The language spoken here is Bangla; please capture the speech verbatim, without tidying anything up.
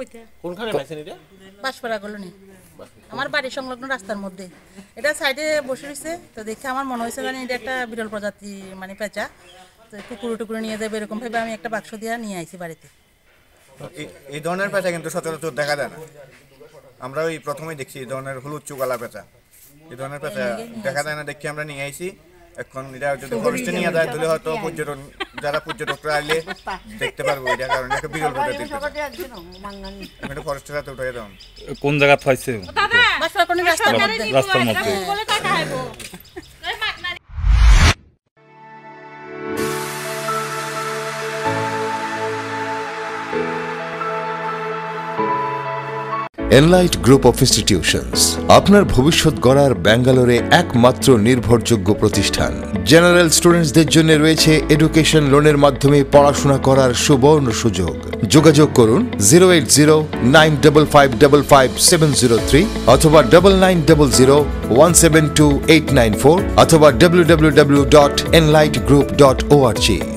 কোনখানে পাইছেন এটা? বাসপাড়া কলোনি, আমার বাড়ি সংলগ্ন রাস্তার মধ্যে। এটা সাইডে বসে রয়েছে, তো দেখে আমার মনে হয়েছে জানি এটা একটা বিরল প্রজাতি মানে পেঁচা, তো কুকুরে টুকুরে নিয়ে যাবে এরকম ভাবে আমি একটা বাক্স দিয়ে নিয়ে আইছি বাড়িতে। এই ধরনের পেঁচা কিন্তু সচরাচর দেখা যায় না, আমরা ওই প্রথমেই দেখছি এই ধরনের হলুদ চুকালা পেঁচা, এই ধরনের পেঁচা দেখা যায় না দেখি আমরা নিয়ে আইছি। এখন এটা যদি ফরেস্টে নিয়ে যায় তাহলে হয়তো পর্যটন যারা পর্যটকরা আইলে দেখতে পারবো, এটা কারণ একটা বিরল প্রজাতির পেঁচা। ফরেস্টের হাতে উঠে দেন। কোন জায়গা পাইছে? রাস্তার মধ্যে। রাস্তার মধ্যে। এনলাইট গ্রুপ অফ ইনস্টিটিউশনস আপনার ভবিষ্যৎ গড়ার ব্যাঙ্গালোরে একমাত্র নির্ভরযোগ্য প্রতিষ্ঠান। জেনারেল স্টুডেন্টসদের জন্য রয়েছে এডুকেশন লোনের মাধ্যমে পড়াশোনা করার সুবর্ণ সুযোগ। যোগাযোগ করুন zero eight zero nine double five double five seven zero three অথবা double nine double zero one seven two eight nine four অথবা W W W dot enlight group dot O R জি।